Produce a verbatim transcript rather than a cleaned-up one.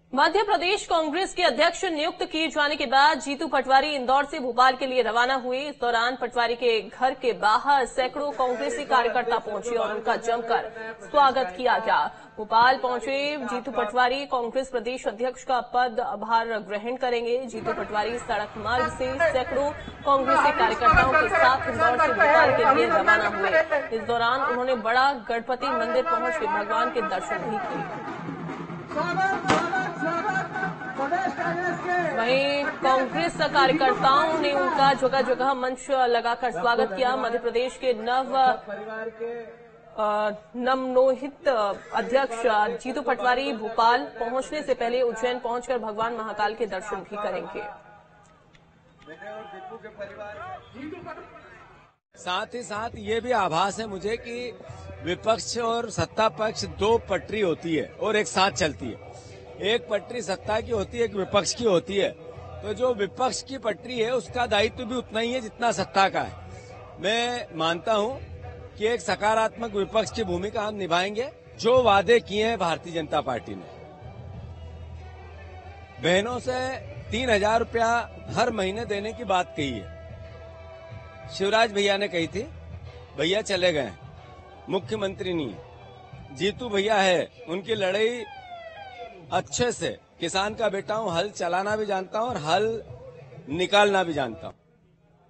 मध्य प्रदेश कांग्रेस के अध्यक्ष नियुक्त किए जाने के बाद जीतू पटवारी इंदौर से भोपाल के लिए रवाना हुए। इस दौरान पटवारी के घर के बाहर सैकड़ों कांग्रेसी कार्यकर्ता पहुंचे और उनका जमकर स्वागत किया गया। भोपाल पहुंचे जीतू पटवारी कांग्रेस प्रदेश अध्यक्ष का पद भार ग्रहण करेंगे। जीतू पटवारी सड़क मार्ग से सैकड़ों कांग्रेसी कार्यकर्ताओं के साथ इंदौर से भोपाल के लिए रवाना हुए। इस दौरान उन्होंने बड़ा गणपति मंदिर पहुंचकर भगवान के दर्शन भी किए। वहीं कांग्रेस कार्यकर्ताओं ने उनका जगह जगह मंच लगाकर स्वागत किया। मध्य प्रदेश के नव नवनोहित अध्यक्ष जीतू पटवारी भोपाल पहुंचने से पहले उज्जैन पहुंचकर भगवान महाकाल के दर्शन भी करेंगे। साथ ही साथ ये भी आभास है मुझे कि विपक्ष और सत्ता पक्ष दो पटरी होती है और एक साथ चलती है। एक पटरी सत्ता की होती है, एक विपक्ष की होती है। तो जो विपक्ष की पटरी है उसका दायित्व भी उतना ही है जितना सत्ता का है। मैं मानता हूं कि एक सकारात्मक विपक्ष की भूमिका हम निभाएंगे। जो वादे किए हैं भारतीय जनता पार्टी ने, बहनों से तीन हजार रुपया हर महीने देने की बात कही है। शिवराज भैया ने कही थी, भैया चले गए, मुख्यमंत्री नहीं है। जीतू भैया है, उनकी लड़ाई अच्छे से, किसान का बेटा हूं, हल चलाना भी जानता हूं और हल निकालना भी जानता हूं।